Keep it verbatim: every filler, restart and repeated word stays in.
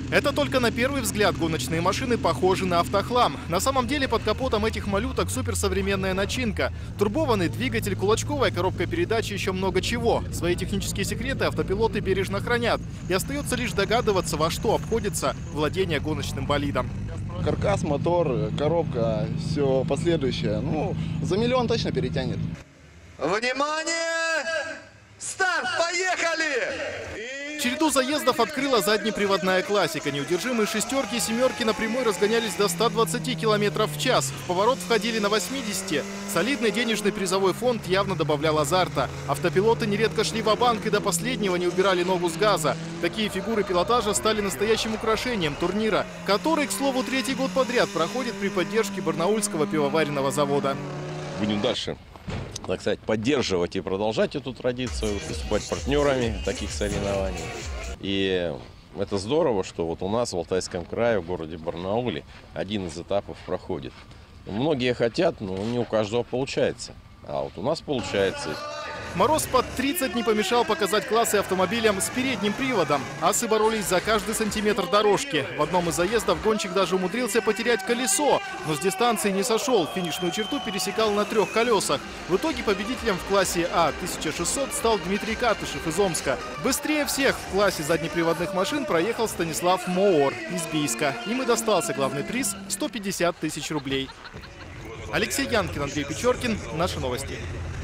Это только на первый взгляд гоночные машины похожи на автохлам. На самом деле под капотом этих малюток суперсовременная начинка. Турбованный двигатель, кулачковая коробка передач и еще много чего. Свои технические секреты автопилоты бережно хранят. И остается лишь догадываться, во что обходится владение гоночным болидом. Каркас, мотор, коробка, все последующее. Ну, за миллион точно перетянет. Внимание! Старт! Поехали! Череду заездов открыла заднеприводная классика. Неудержимые шестерки и семерки на прямой разгонялись до ста двадцати километров в час. В поворот входили на восьмидесяти. Солидный денежный призовой фонд явно добавлял азарта. Автопилоты нередко шли ва-банк и до последнего не убирали ногу с газа. Такие фигуры пилотажа стали настоящим украшением турнира, который, к слову, третий год подряд проходит при поддержке Барнаульского пивоваренного завода. Будем дальше, так сказать, поддерживать и продолжать эту традицию, выступать партнерами таких соревнований. И это здорово, что вот у нас в Алтайском крае, в городе Барнауле, один из этапов проходит. Многие хотят, но не у каждого получается. А вот у нас получается. Мороз под тридцать не помешал показать классы автомобилям с передним приводом. Асы боролись за каждый сантиметр дорожки. В одном из заездов гонщик даже умудрился потерять колесо, но с дистанции не сошел. Финишную черту пересекал на трех колесах. В итоге победителем в классе А тысяча шестьсот стал Дмитрий Катышев из Омска. Быстрее всех в классе заднеприводных машин проехал Станислав Моор из Бийска. Им и достался главный приз – сто пятьдесят тысяч рублей. Алексей Янкин, Андрей Печоркин. Наши новости.